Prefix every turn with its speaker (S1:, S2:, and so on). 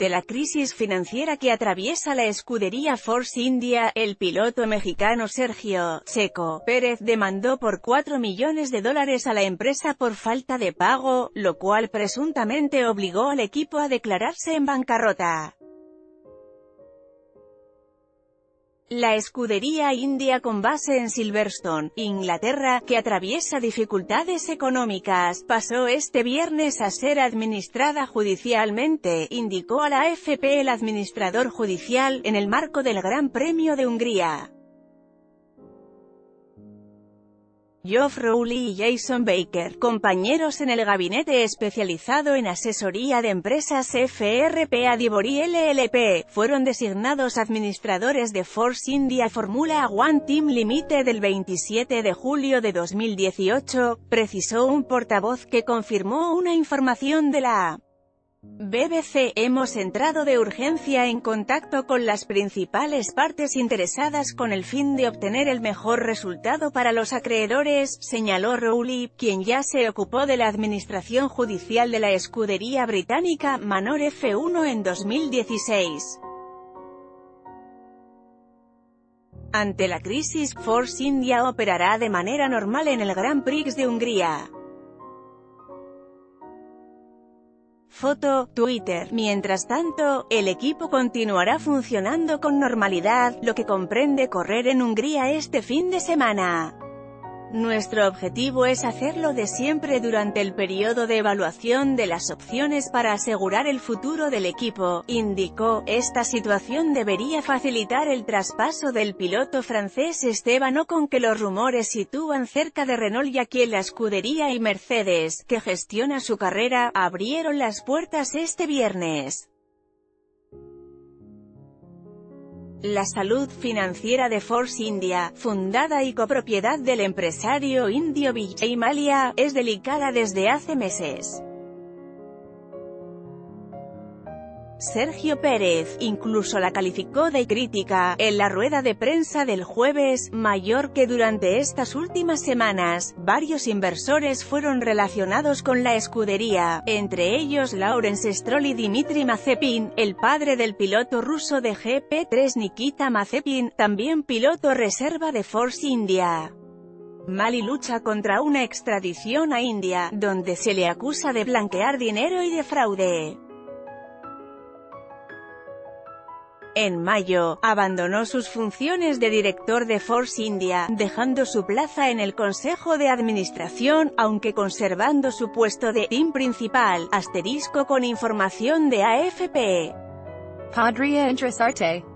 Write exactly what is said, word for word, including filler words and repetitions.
S1: Ante la crisis financiera que atraviesa la escudería Force India, el piloto mexicano Sergio "Checo" Pérez demandó por cuatro millones de dólares a la empresa por falta de pago, lo cual presuntamente obligó al equipo a declararse en bancarrota. La escudería india con base en Silverstone, Inglaterra, que atraviesa dificultades económicas, pasó este viernes a ser administrada judicialmente, indicó a la A F P el administrador judicial, en el marco del Gran Premio de Hungría. Geoff Rowley y Jason Baker, compañeros en el gabinete especializado en asesoría de empresas F R P Adivory L L P, fueron designados administradores de Force India Formula One Team Limited el veintisiete de julio de dos mil dieciocho, precisó un portavoz que confirmó una información de la B B C. Hemos entrado de urgencia en contacto con las principales partes interesadas con el fin de obtener el mejor resultado para los acreedores, señaló Rowley, quien ya se ocupó de la administración judicial de la escudería británica Manor F uno en dos mil dieciséis. Ante la crisis, Force India operará de manera normal en el Grand Prix de Hungría. Foto, Twitter. Mientras tanto, el equipo continuará funcionando con normalidad, lo que comprende correr en Hungría este fin de semana. Nuestro objetivo es hacerlo de siempre durante el periodo de evaluación de las opciones para asegurar el futuro del equipo, indicó. Esta situación debería facilitar el traspaso del piloto francés Esteban Ocon, que los rumores sitúan cerca de Renault, ya que la escudería y Mercedes, que gestiona su carrera, abrieron las puertas este viernes. La salud financiera de Force India, fundada y copropiedad del empresario indio Vijay Mallya, es delicada desde hace meses. Sergio Pérez incluso la calificó de crítica, en la rueda de prensa del jueves, mayor que durante estas últimas semanas, varios inversores fueron relacionados con la escudería, entre ellos Lawrence Stroll y Dmitry Mazepin, el padre del piloto ruso de G P tres Nikita Mazepin, también piloto reserva de Force India. Mallya lucha contra una extradición a India, donde se le acusa de blanquear dinero y de fraude. En mayo, abandonó sus funciones de director de Force India, dejando su plaza en el consejo de administración, aunque conservando su puesto de team principal, asterisco con información de A F P.
S2: Podría interesarte.